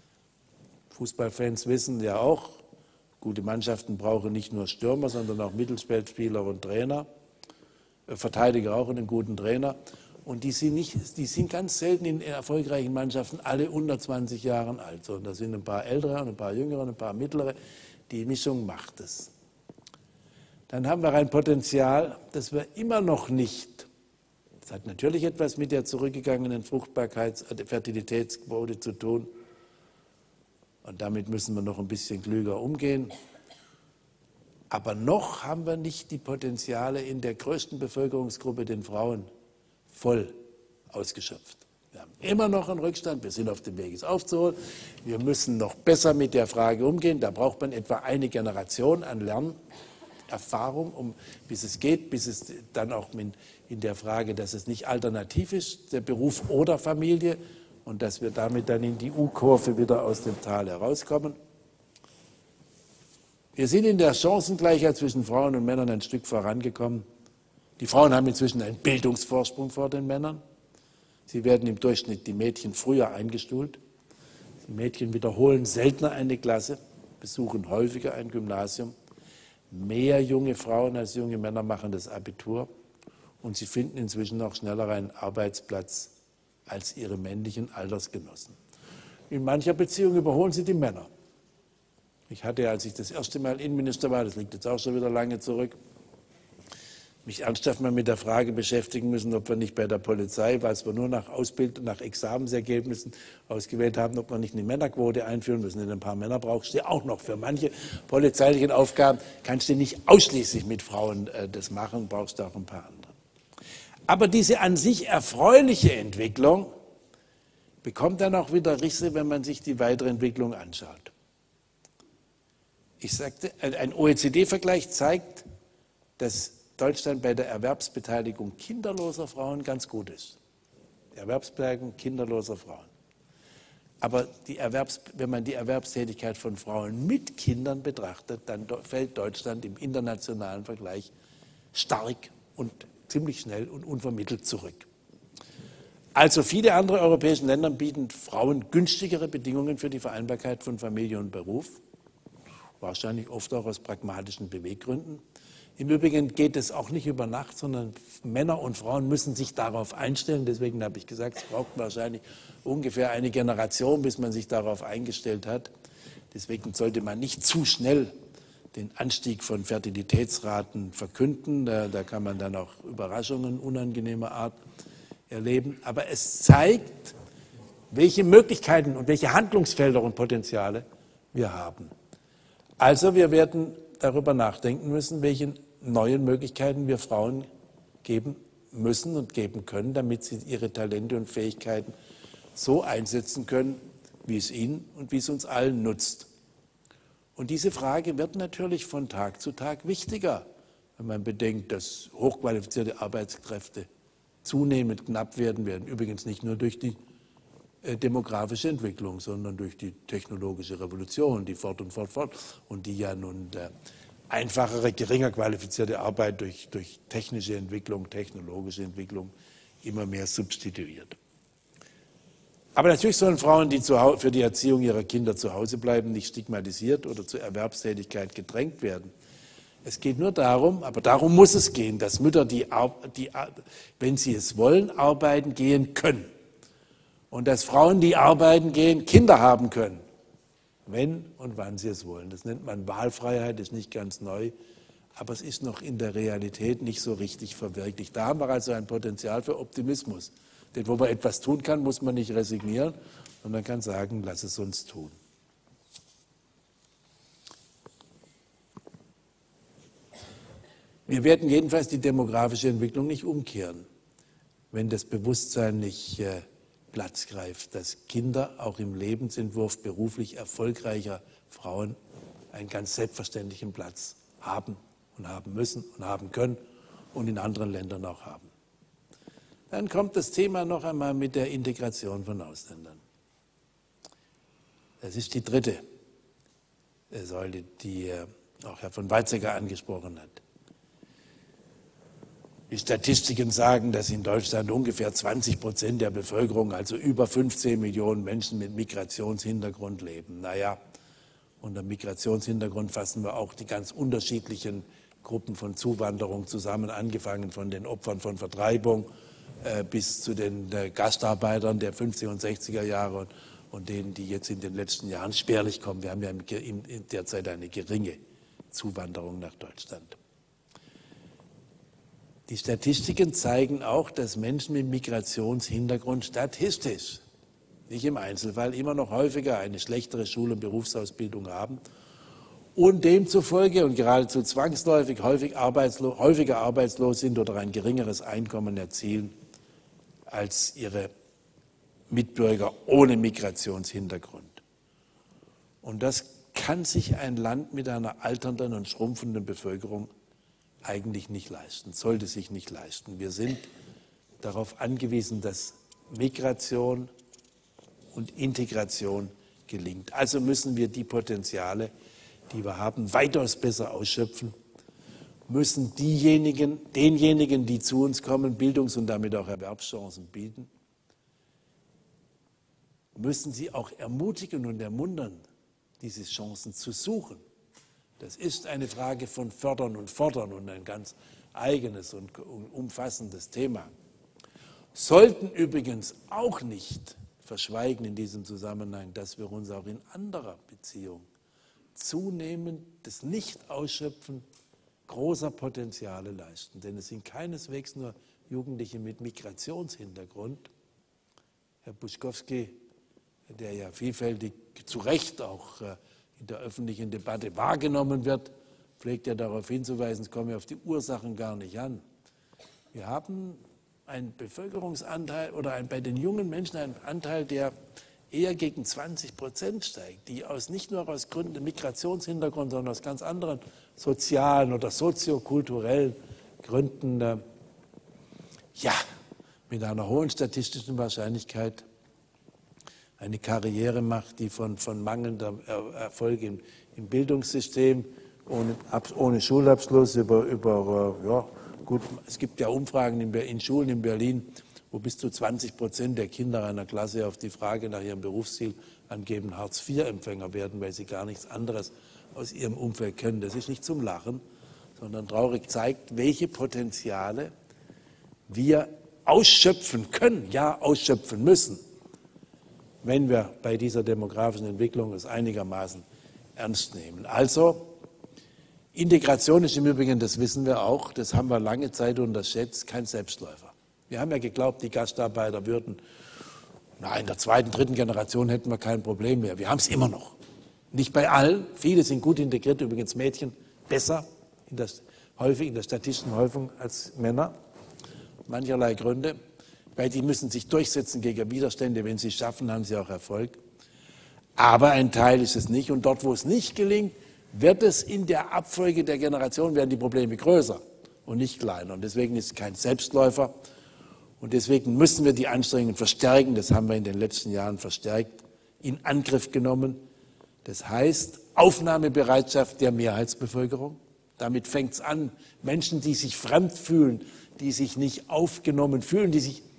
Fußballfans wissen ja auch, gute Mannschaften brauchen nicht nur Stürmer, sondern auch Mittelfeldspieler und Trainer. Verteidiger auch und einen guten Trainer. Und die sind, nicht, die sind ganz selten in erfolgreichen Mannschaften alle unter zwanzig Jahren alt. Und da sind ein paar ältere und ein paar jüngere und ein paar mittlere. Die Mischung macht es. Dann haben wir ein Potenzial, das wir immer noch nicht, das hat natürlich etwas mit der zurückgegangenen Fruchtbarkeits-, Fertilitätsquote zu tun. Und damit müssen wir noch ein bisschen klüger umgehen. Aber noch haben wir nicht die Potenziale in der größten Bevölkerungsgruppe, den Frauen, voll ausgeschöpft. Wir haben immer noch einen Rückstand, wir sind auf dem Weg, es aufzuholen. Wir müssen noch besser mit der Frage umgehen. Da braucht man etwa eine Generation an Lernerfahrung, um, bis es geht, bis es dann auch in, in der Frage, dass es nicht alternativ ist, der Beruf oder Familie, und dass wir damit dann in die U-Kurve wieder aus dem Tal herauskommen. Wir sind in der Chancengleichheit zwischen Frauen und Männern ein Stück vorangekommen. Die Frauen haben inzwischen einen Bildungsvorsprung vor den Männern. Sie werden im Durchschnitt die Mädchen früher eingestuhlt. Die Mädchen wiederholen seltener eine Klasse, besuchen häufiger ein Gymnasium. Mehr junge Frauen als junge Männer machen das Abitur. Und sie finden inzwischen auch schneller einen Arbeitsplatz als ihre männlichen Altersgenossen. In mancher Beziehung überholen sie die Männer. Ich hatte, als ich das erste Mal Innenminister war, das liegt jetzt auch schon wieder lange zurück, mich ernsthaft mal mit der Frage beschäftigen müssen, ob wir nicht bei der Polizei, weil wir nur nach Ausbildung, nach Examensergebnissen ausgewählt haben, ob wir nicht eine Männerquote einführen müssen. Denn ein paar Männer brauchst du auch noch für manche polizeilichen Aufgaben. Kannst du nicht ausschließlich mit Frauen äh, das machen, brauchst du auch ein paar andere. Aber diese an sich erfreuliche Entwicklung bekommt dann auch wieder Risse, wenn man sich die weitere Entwicklung anschaut. Ich sagte, ein O E C D-Vergleich zeigt, dass Deutschland bei der Erwerbsbeteiligung kinderloser Frauen ganz gut ist. Die Erwerbsbeteiligung kinderloser Frauen. Aber die Erwerbs, wenn man die Erwerbstätigkeit von Frauen mit Kindern betrachtet, dann fällt Deutschland im internationalen Vergleich stark und ziemlich schnell und unvermittelt zurück. Also viele andere europäische Länder bieten Frauen günstigere Bedingungen für die Vereinbarkeit von Familie und Beruf, wahrscheinlich oft auch aus pragmatischen Beweggründen. Im Übrigen geht es auch nicht über Nacht, sondern Männer und Frauen müssen sich darauf einstellen. Deswegen habe ich gesagt, es braucht wahrscheinlich ungefähr eine Generation, bis man sich darauf eingestellt hat. Deswegen sollte man nicht zu schnell den Anstieg von Fertilitätsraten verkünden. Da, da kann man dann auch Überraschungen unangenehmer Art erleben. Aber es zeigt, welche Möglichkeiten und welche Handlungsfelder und Potenziale wir haben. Also wir werden darüber nachdenken müssen, welche neuen Möglichkeiten wir Frauen geben müssen und geben können, damit sie ihre Talente und Fähigkeiten so einsetzen können, wie es ihnen und wie es uns allen nutzt. Und diese Frage wird natürlich von Tag zu Tag wichtiger, wenn man bedenkt, dass hochqualifizierte Arbeitskräfte zunehmend knapp werden werden. Übrigens nicht nur durch die äh, demografische Entwicklung, sondern durch die technologische Revolution, die fort und fort, fort und die ja nun äh, einfachere, geringer qualifizierte Arbeit durch, durch technische Entwicklung, technologische Entwicklung immer mehr substituiert. Aber natürlich sollen Frauen, die zu Hause, für die Erziehung ihrer Kinder zu Hause bleiben, nicht stigmatisiert oder zur Erwerbstätigkeit gedrängt werden. Es geht nur darum, aber darum muss es gehen, dass Mütter, die, die, wenn sie es wollen, arbeiten gehen können. Und dass Frauen, die arbeiten gehen, Kinder haben können, wenn und wann sie es wollen. Das nennt man Wahlfreiheit, ist nicht ganz neu, aber es ist noch in der Realität nicht so richtig verwirklicht. Da haben wir also ein Potenzial für Optimismus. Denn wo man etwas tun kann, muss man nicht resignieren, sondern kann sagen, lass es uns tun. Wir werden jedenfalls die demografische Entwicklung nicht umkehren, wenn das Bewusstsein nicht äh, Platz greift, dass Kinder auch im Lebensentwurf beruflich erfolgreicher Frauen einen ganz selbstverständlichen Platz haben und haben müssen und haben können und in anderen Ländern auch haben. Dann kommt das Thema noch einmal mit der Integration von Ausländern. Das ist die dritte Säule, die auch Herr von Weizsäcker angesprochen hat. Die Statistiken sagen, dass in Deutschland ungefähr zwanzig Prozent der Bevölkerung, also über fünfzehn Millionen Menschen mit Migrationshintergrund leben. Naja, unter Migrationshintergrund fassen wir auch die ganz unterschiedlichen Gruppen von Zuwanderung zusammen, angefangen von den Opfern von Vertreibung äh, bis zu den äh, Gastarbeitern der fünfziger und sechziger Jahre und, und denen, die jetzt in den letzten Jahren spärlich kommen. Wir haben ja in, in derzeit eine geringe Zuwanderung nach Deutschland. Die Statistiken zeigen auch, dass Menschen mit Migrationshintergrund statistisch, nicht im Einzelfall, immer noch häufiger eine schlechtere Schul- und Berufsausbildung haben und demzufolge und geradezu zwangsläufig häufig arbeitslos, häufiger arbeitslos sind oder ein geringeres Einkommen erzielen als ihre Mitbürger ohne Migrationshintergrund. Und das kann sich ein Land mit einer alternden und schrumpfenden Bevölkerung eigentlich nicht leisten, sollte sich nicht leisten. Wir sind darauf angewiesen, dass Migration und Integration gelingt. Also müssen wir die Potenziale, die wir haben, weitaus besser ausschöpfen, müssen diejenigen, denjenigen, die zu uns kommen, Bildungs- und damit auch Erwerbschancen bieten, müssen sie auch ermutigen und ermuntern, diese Chancen zu suchen. Das ist eine Frage von Fördern und Fordern und ein ganz eigenes und umfassendes Thema. Sollten übrigens auch nicht verschweigen in diesem Zusammenhang, dass wir uns auch in anderer Beziehung zunehmend das Nicht-Ausschöpfen großer Potenziale leisten. Denn es sind keineswegs nur Jugendliche mit Migrationshintergrund. Herr Buschkowski, der ja vielfältig zu Recht auch in der öffentlichen Debatte wahrgenommen wird, pflegt ja darauf hinzuweisen, es komme auf die Ursachen gar nicht an. Wir haben einen Bevölkerungsanteil oder ein, bei den jungen Menschen einen Anteil, der eher gegen zwanzig Prozent steigt, die aus, nicht nur aus Gründen des Migrationshintergrunds, sondern aus ganz anderen sozialen oder soziokulturellen Gründen äh, ja, mit einer hohen statistischen Wahrscheinlichkeit eine Karriere macht, die von, von mangelnder Erfolg im, im Bildungssystem, ohne, ohne Schulabschluss, über, über ja, gut, es gibt ja Umfragen in, in Schulen in Berlin, wo bis zu zwanzig Prozent der Kinder einer Klasse auf die Frage nach ihrem Berufsziel angeben, Hartz vier Empfänger werden, weil sie gar nichts anderes aus ihrem Umfeld können. Das ist nicht zum Lachen, sondern traurig zeigt, welche Potenziale wir ausschöpfen können, ja ausschöpfen müssen, wenn wir bei dieser demografischen Entwicklung es einigermaßen ernst nehmen. Also Integration ist im Übrigen, das wissen wir auch, das haben wir lange Zeit unterschätzt, kein Selbstläufer. Wir haben ja geglaubt, die Gastarbeiter würden, na, in der zweiten, dritten Generation hätten wir kein Problem mehr. Wir haben es immer noch. Nicht bei allen, viele sind gut integriert, übrigens Mädchen besser in der, häufig in der statistischen Häufung als Männer, mancherlei Gründe. Weil die müssen sich durchsetzen gegen Widerstände. Wenn sie es schaffen, haben sie auch Erfolg. Aber ein Teil ist es nicht. Und dort, wo es nicht gelingt, wird es in der Abfolge der Generation, werden die Probleme größer und nicht kleiner. Und deswegen ist es kein Selbstläufer. Und deswegen müssen wir die Anstrengungen verstärken. Das haben wir in den letzten Jahren verstärkt in Angriff genommen. Das heißt, Aufnahmebereitschaft der Mehrheitsbevölkerung. Damit fängt es an. Menschen, die sich fremd fühlen, die sich nicht aufgenommen fühlen, die sich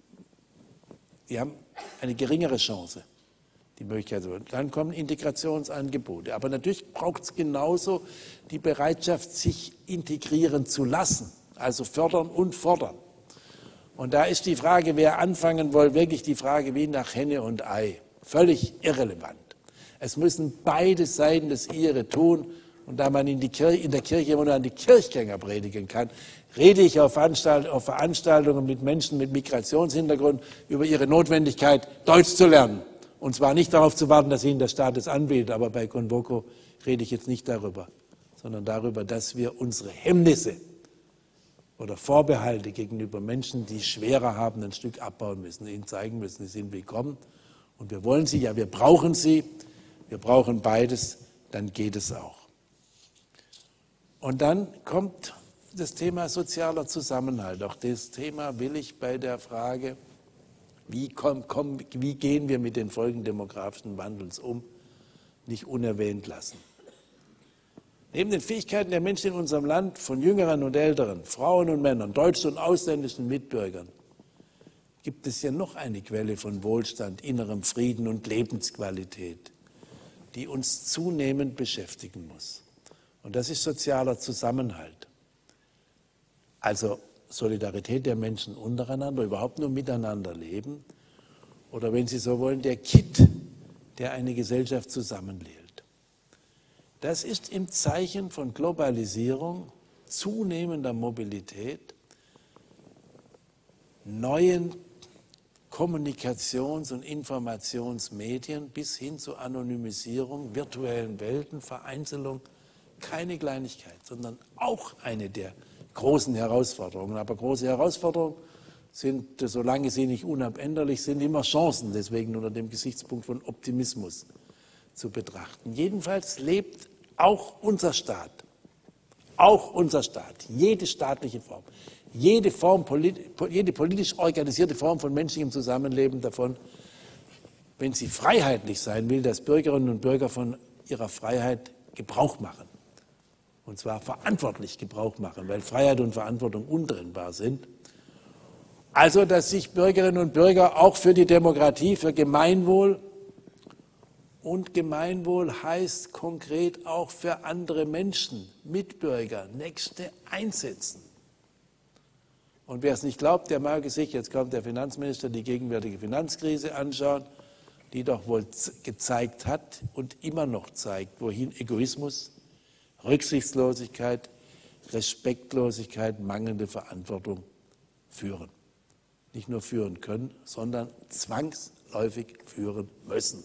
Die haben eine geringere Chance, die Möglichkeit. Dann kommen Integrationsangebote. Aber natürlich braucht es genauso die Bereitschaft, sich integrieren zu lassen, also fördern und fordern. Und da ist die Frage, wer anfangen will, wirklich die Frage wie nach Henne und Ei. Völlig irrelevant. Es müssen beide Seiten das ihre tun. Und da man in, die Kirche, in der Kirche immer nur an die Kirchgänger predigen kann, rede ich auf, Veranstalt, auf Veranstaltungen mit Menschen mit Migrationshintergrund über ihre Notwendigkeit, Deutsch zu lernen. Und zwar nicht darauf zu warten, dass ihnen der Staat es anbietet, aber bei Convoco rede ich jetzt nicht darüber, sondern darüber, dass wir unsere Hemmnisse oder Vorbehalte gegenüber Menschen, die schwerer haben, ein Stück abbauen müssen, ihnen zeigen müssen, sie sind willkommen. Und wir wollen sie, ja, wir brauchen sie, wir brauchen beides, dann geht es auch. Und dann kommt das Thema sozialer Zusammenhalt. Auch das Thema will ich bei der Frage, wie, komm, komm, wie gehen wir mit den Folgen demografischen Wandels um, nicht unerwähnt lassen. Neben den Fähigkeiten der Menschen in unserem Land, von Jüngeren und Älteren, Frauen und Männern, deutschen und ausländischen Mitbürgern, gibt es ja noch eine Quelle von Wohlstand, innerem Frieden und Lebensqualität, die uns zunehmend beschäftigen muss. Und das ist sozialer Zusammenhalt. Also Solidarität der Menschen untereinander, überhaupt nur miteinander leben. Oder wenn Sie so wollen, der Kitt, der eine Gesellschaft zusammenhält. Das ist im Zeichen von Globalisierung, zunehmender Mobilität, neuen Kommunikations- und Informationsmedien bis hin zur Anonymisierung, virtuellen Welten, Vereinzelung, keine Kleinigkeit, sondern auch eine der großen Herausforderungen. Aber große Herausforderung sind, solange sie nicht unabänderlich sind, immer Chancen, deswegen unter dem Gesichtspunkt von Optimismus zu betrachten. Jedenfalls lebt auch unser Staat, auch unser Staat, jede staatliche Form, jede, Form, jede politisch organisierte Form von menschlichem Zusammenleben davon, wenn sie freiheitlich sein will, dass Bürgerinnen und Bürger von ihrer Freiheit Gebrauch machen. Und zwar verantwortlich Gebrauch machen, weil Freiheit und Verantwortung untrennbar sind. Also, dass sich Bürgerinnen und Bürger auch für die Demokratie, für Gemeinwohl, und Gemeinwohl heißt konkret auch für andere Menschen, Mitbürger, Nächste einsetzen. Und wer es nicht glaubt, der mag sich, jetzt kommt der Finanzminister, die gegenwärtige Finanzkrise anschauen, die doch wohl gezeigt hat und immer noch zeigt, wohin Egoismus, Rücksichtslosigkeit, Respektlosigkeit, mangelnde Verantwortung führen. Nicht nur führen können, sondern zwangsläufig führen müssen.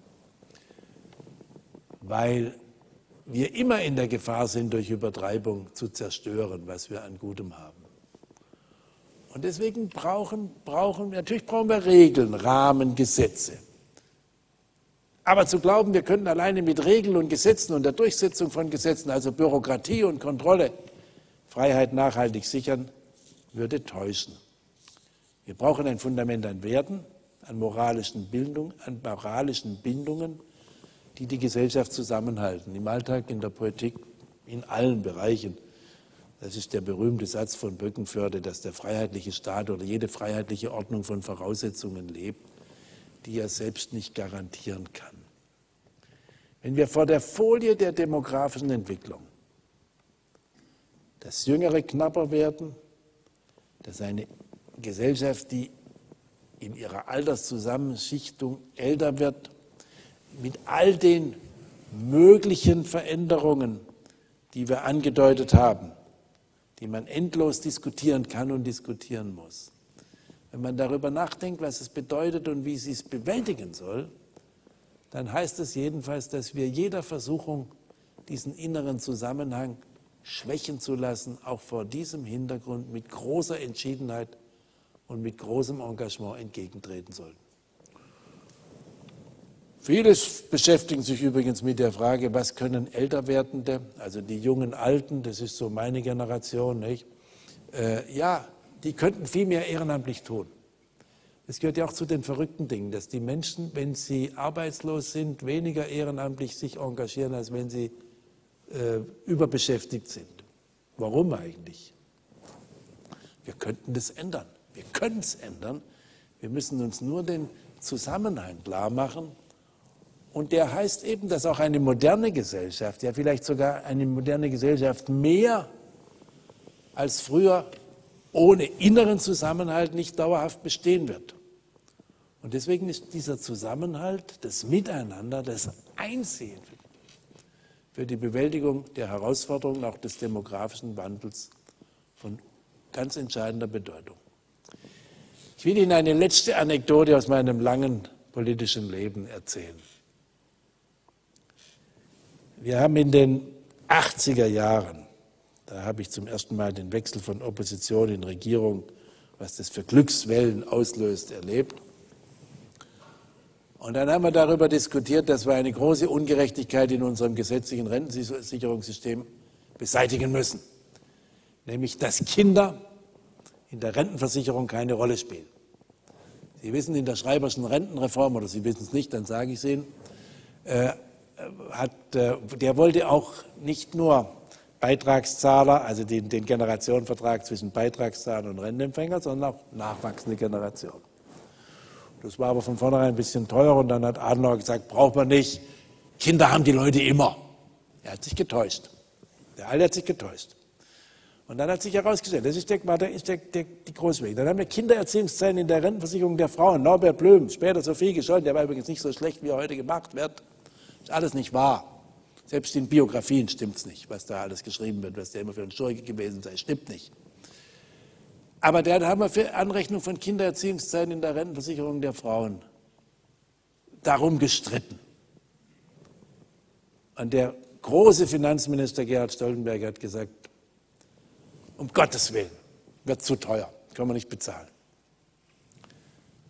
Weil wir immer in der Gefahr sind, durch Übertreibung zu zerstören, was wir an Gutem haben. Und deswegen brauchen, brauchen wir, natürlich brauchen wir Regeln, Rahmen, Gesetze. Aber zu glauben, wir könnten alleine mit Regeln und Gesetzen und der Durchsetzung von Gesetzen, also Bürokratie und Kontrolle, Freiheit nachhaltig sichern, würde täuschen. Wir brauchen ein Fundament an Werten, an moralischen Bildung, an moralischen Bindungen, die die Gesellschaft zusammenhalten, im Alltag, in der Politik, in allen Bereichen. Das ist der berühmte Satz von Böckenförde, dass der freiheitliche Staat oder jede freiheitliche Ordnung von Voraussetzungen lebt, die er selbst nicht garantieren kann. Wenn wir vor der Folie der demografischen Entwicklung, dass Jüngere knapper werden, dass eine Gesellschaft, die in ihrer Alterszusammenschichtung älter wird, mit all den möglichen Veränderungen, die wir angedeutet haben, die man endlos diskutieren kann und diskutieren muss. Wenn man darüber nachdenkt, was es bedeutet und wie sie es bewältigen soll, dann heißt es jedenfalls, dass wir jeder Versuchung, diesen inneren Zusammenhang schwächen zu lassen, auch vor diesem Hintergrund mit großer Entschiedenheit und mit großem Engagement entgegentreten sollten. Vieles beschäftigen sich übrigens mit der Frage, was können Älterwerdende, also die jungen Alten, das ist so meine Generation, nicht? Äh, ja, die könnten viel mehr ehrenamtlich tun. Es gehört ja auch zu den verrückten Dingen, dass die Menschen, wenn sie arbeitslos sind, weniger ehrenamtlich sich engagieren, als wenn sie äh, überbeschäftigt sind. Warum eigentlich? Wir könnten das ändern. Wir können es ändern. Wir müssen uns nur den Zusammenhang klar machen. Und der heißt eben, dass auch eine moderne Gesellschaft, ja vielleicht sogar eine moderne Gesellschaft mehr als früher ohne inneren Zusammenhalt nicht dauerhaft bestehen wird. Und deswegen ist dieser Zusammenhalt, das Miteinander, das Einsehen für die Bewältigung der Herausforderungen auch des demografischen Wandels von ganz entscheidender Bedeutung. Ich will Ihnen eine letzte Anekdote aus meinem langen politischen Leben erzählen. Wir haben in den achtziger Jahren, da habe ich zum ersten Mal den Wechsel von Opposition in Regierung, was das für Glückswellen auslöst, erlebt. Und dann haben wir darüber diskutiert, dass wir eine große Ungerechtigkeit in unserem gesetzlichen Rentensicherungssystem beseitigen müssen. Nämlich, dass Kinder in der Rentenversicherung keine Rolle spielen. Sie wissen, in der Schreiberschen Rentenreform, oder Sie wissen es nicht, dann sage ich es Ihnen, äh, hat, äh, der wollte auch nicht nur Beitragszahler, also den, den Generationenvertrag zwischen Beitragszahler und Rentenempfänger, sondern auch nachwachsende Generationen. Das war aber von vornherein ein bisschen teuer und dann hat Adenauer gesagt, braucht man nicht, Kinder haben die Leute immer. Er hat sich getäuscht. Der Alte hat sich getäuscht. Und dann hat sich herausgestellt, das ist, der, der, ist der, der, die Großweg. Dann haben wir Kindererziehungszeiten in der Rentenversicherung der Frauen. Norbert Blüm, später Sophie Gescholl, der war übrigens nicht so schlecht, wie er heute gemacht wird. Ist alles nicht wahr. Selbst in Biografien stimmt es nicht, was da alles geschrieben wird, was der immer für ein Schurke gewesen sei, stimmt nicht. Aber da haben wir für Anrechnung von Kindererziehungszeiten in der Rentenversicherung der Frauen darum gestritten. Und der große Finanzminister Gerhard Stoltenberg hat gesagt, um Gottes Willen, wird zu teuer, können wir nicht bezahlen.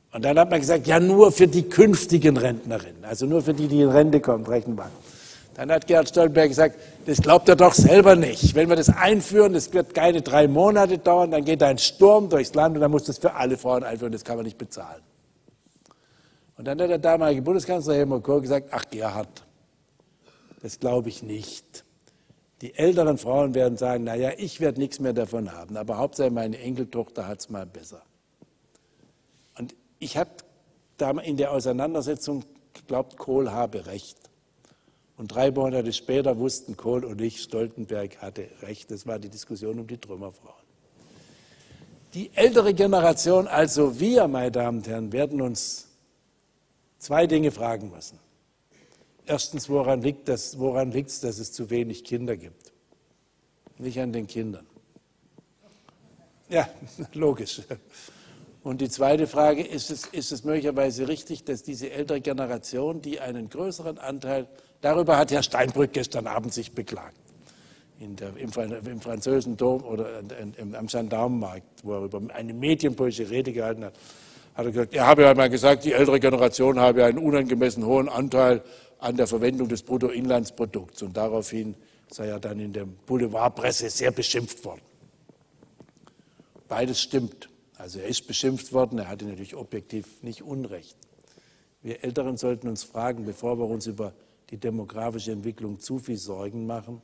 Und dann hat man gesagt, ja, nur für die künftigen Rentnerinnen, also nur für die, die in Rente kommen, rechnen wir. Dann hat Gerhard Stoltenberg gesagt, das glaubt er doch selber nicht. Wenn wir das einführen, das wird keine drei Monate dauern, dann geht ein Sturm durchs Land und dann muss das für alle Frauen einführen, das kann man nicht bezahlen. Und dann hat der damalige Bundeskanzler Helmut Kohl gesagt, ach Gerhard, das glaube ich nicht. Die älteren Frauen werden sagen, naja, ich werde nichts mehr davon haben, aber Hauptsache meine Enkeltochter hat es mal besser. Und ich habe da in der Auseinandersetzung geglaubt, Kohl habe recht. Und drei Monate später wussten Kohl und ich, Stoltenberg hatte recht. Das war die Diskussion um die Trümmerfrauen. Die ältere Generation, also wir, meine Damen und Herren, werden uns zwei Dinge fragen müssen. Erstens, woran liegt es, woran liegt's, dass es zu wenig Kinder gibt? Nicht an den Kindern. Ja, logisch. Und die zweite Frage, ist es, ist es möglicherweise richtig, dass diese ältere Generation, die einen größeren Anteil, darüber hat Herr Steinbrück gestern Abend sich beklagt, in der, im, im französischen Dom oder in, in, am Gendarmenmarkt, wo er über eine medienpolitische Rede gehalten hat, hat er gesagt, er habe ja mal gesagt, die ältere Generation habe einen unangemessen hohen Anteil an der Verwendung des Bruttoinlandsprodukts. Und daraufhin sei er dann in der Boulevardpresse sehr beschimpft worden. Beides stimmt. Also er ist beschimpft worden, er hatte natürlich objektiv nicht Unrecht. Wir Älteren sollten uns fragen, bevor wir uns über die demografische Entwicklung zu viel Sorgen machen,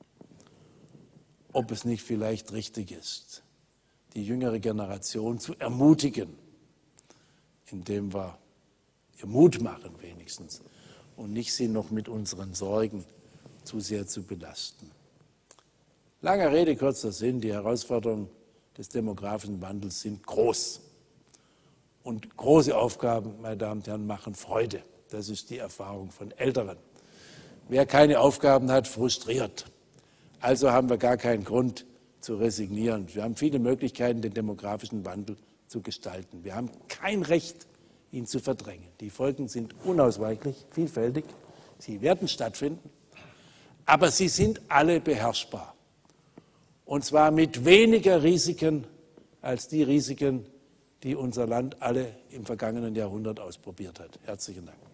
ob es nicht vielleicht richtig ist, die jüngere Generation zu ermutigen, indem wir ihr Mut machen wenigstens und nicht sie noch mit unseren Sorgen zu sehr zu belasten. Langer Rede, kurzer Sinn, die Herausforderungen des demografischen Wandels sind groß. Und große Aufgaben, meine Damen und Herren, machen Freude. Das ist die Erfahrung von Älteren. Wer keine Aufgaben hat, frustriert. Also haben wir gar keinen Grund zu resignieren. Wir haben viele Möglichkeiten, den demografischen Wandel zu gestalten. Wir haben kein Recht, ihn zu verdrängen. Die Folgen sind unausweichlich, vielfältig. Sie werden stattfinden. Aber sie sind alle beherrschbar. Und zwar mit weniger Risiken als die Risiken, die unser Land alle im vergangenen Jahrhundert ausprobiert hat. Herzlichen Dank.